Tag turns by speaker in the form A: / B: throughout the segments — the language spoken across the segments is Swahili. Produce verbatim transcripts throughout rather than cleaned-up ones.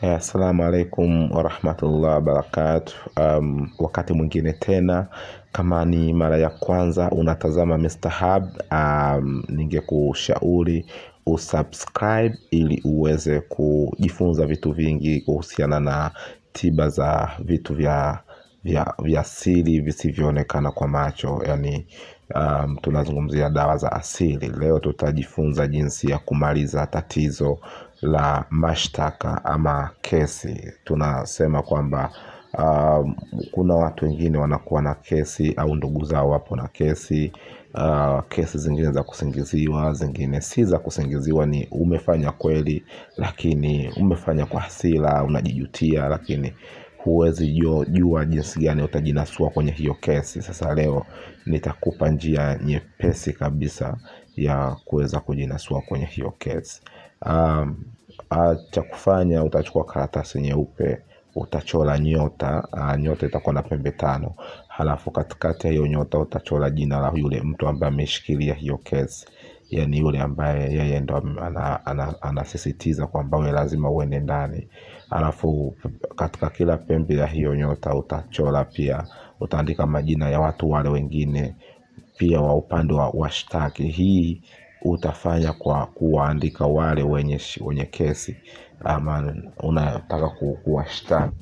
A: Assalamu alaikum wa rahmatullahi wa barakatuh. Um, wakati mwingine tena, kama ni mara ya kwanza unatazama mister Hub, um, ningekushauri usubscribe ili uweze kujifunza vitu vingi kuhusiana na tiba za vitu vya vya vya asili visivyoonekana kwa macho. Yani um, tunazungumzia dawa za asili. Leo tutajifunza jinsi ya kumaliza tatizo la mashtaka ama kesi. Tunasema kwamba um, kuna watu wengine wanakuwa na kesi au ndugu zao wapo na kesi. Uh, kesi zingine za kusingiziwa, zingine si za kusingiziwa, ni umefanya kweli lakini umefanya kwa hasira, unajijutia, lakini huwezi jua jinsi gani utajinasua kwenye hiyo kesi. Sasa leo nitakupa njia nyepesi kabisa ya kuweza kujinasua kwenye hiyo kesi. Um, cha kufanya, utachukua karatasi nyeupe, utachora nyota. Uh, nyota itakuwa na pembe tano. Halafu katikati ya hiyo nyota utachora jina la yule mtu ambaye ameshikilia hiyo kesi. Yani yule ambaye yeye ndo anasisitiza kwamba wewe lazima uende ndani. Halafu katika kila pembe ya hiyo nyota utachora pia, utaandika majina ya watu wale wengine pia wa upande wa washtaki. Hii utafanya kwa kuandika wale wenye wenye kesi ama unataka kuwashtaki.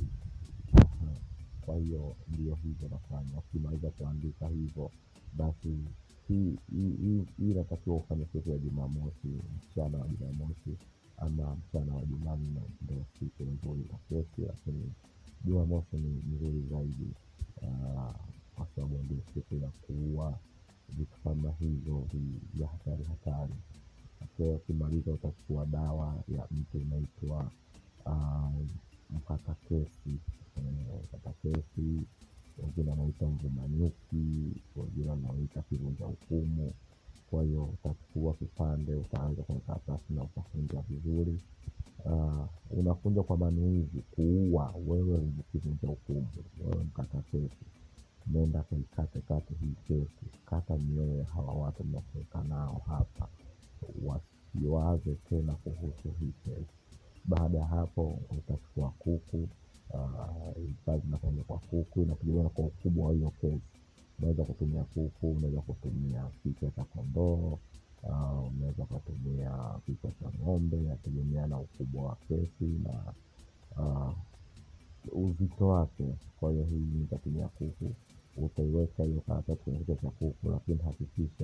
A: Kwa hiyo ndio hivyo nafanya. Ukimaliza kuandika hivyo, basi hii hii inatakiwa ufanye siku ya Jumamosi, mchana wa Jumamosi ama mchana wa Jumanne, ndio siku nzuri ya kesi. Lakini Jumamosi ni nzuri zaidi uh, kwa sababu ndio siku ya kuua vitu kama hizo vya hatari hatari. Kwa ukimaliza utachukua dawa ya mtu inaitwa uh, mkata kesi. Mkata kesi, wengine wanaita mvuma nyuki, wengine wanaita kivunja hukumu. Kwa hiyo utachukua kipande, utaanza kwenye karatasi na utakunja vizuri. Uh, unakunja kwa manuizi kuua. Wewe ni kivunja hukumu, wewe mkata kesi, nenda kuikate kate hii kesi. Kata mioyo hawa watu mnaokuweka nao hapa, wasiwaze tena kuhusu hii kesi. Baada ya hapo utachukua kuku. Kazi uh, nafanya kwa kuku, inategemea kwa ukubwa wa hiyo kesi. Unaweza kutumia kuku, unaweza kutumia kichwa cha kondoo, uh, unaweza kutumia kichwa cha ng'ombe, inategemea na ukubwa wa kesi na uh, uzito wake. Kwa hiyo hii nitatumia kuku. Utaiweka hiyo karatasi kwenye kichwa cha kuku, lakini hakikisha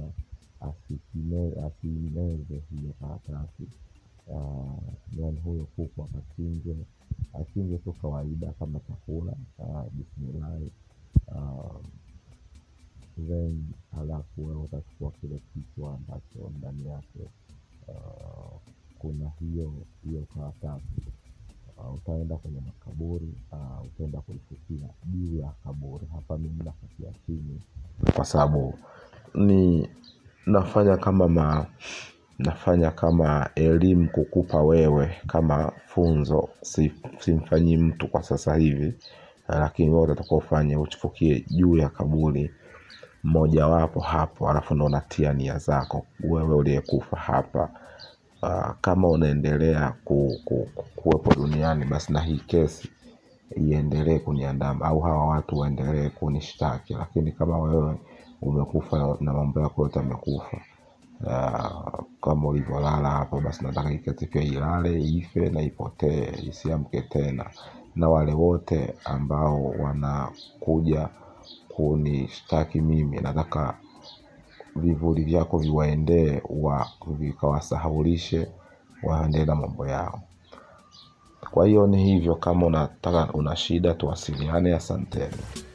A: asimeze hiyo karatasi. Uh, yani huyo kuku akachinje, achinje tu kawaida kama chakula. Uh, bismillah. Uh, then halafu wewe utachukua kile kichwa ambacho ndani yake uh, kuna hiyo hiyo karatasi. Uh, utaenda kwenye makaburi, uh, utaenda kuifukia juu ya kaburi. Hapa mimi nafukia chini kwa sababu ni nafanya kama ma nafanya kama elimu kukupa wewe kama funzo. Si, simfanyi mtu kwa sasa hivi, lakini wewe utakuwa ufanye uchifukie juu ya kaburi mmoja wapo hapo, alafu ndo unatia nia zako wewe uliyekufa hapa. Uh, kama unaendelea ku, ku, ku, kuwepo duniani, basi na hii kesi iendelee kuniandama au hawa watu waendelee kunishtaki. Lakini kama wewe umekufa na mambo yako yote yamekufa, uh, kama ulivyolala hapo, basi nataka hii kesi pia ilale, ife na ipotee, isiamke tena. Na wale wote ambao wanakuja kunishtaki mimi, nataka vivuli vyako viwaendee, wa vikawasahaulishe, waendelee na mambo yao. Kwa hiyo ni hivyo. Kama unataka una shida, tuwasiliane. Asanteni.